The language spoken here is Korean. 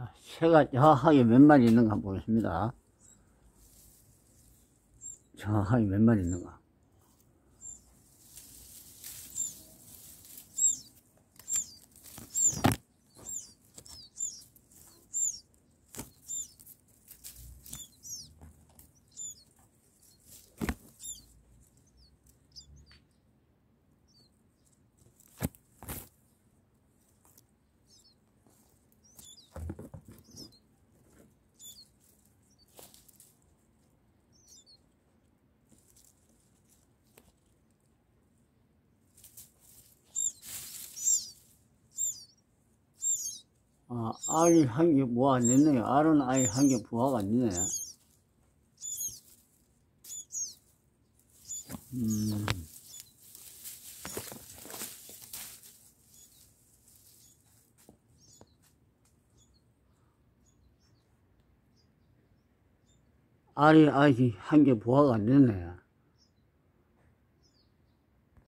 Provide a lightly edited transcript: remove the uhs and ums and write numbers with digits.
새가 정확하게 몇 마리 있는가 보겠습니다. 정확하게 몇 마리 있는가. 알이 한 개 부화가 안 됐네요. 알은 아예 한 개 부화가 안 되네. 알이 아직 한 개 부화가 안 됐네.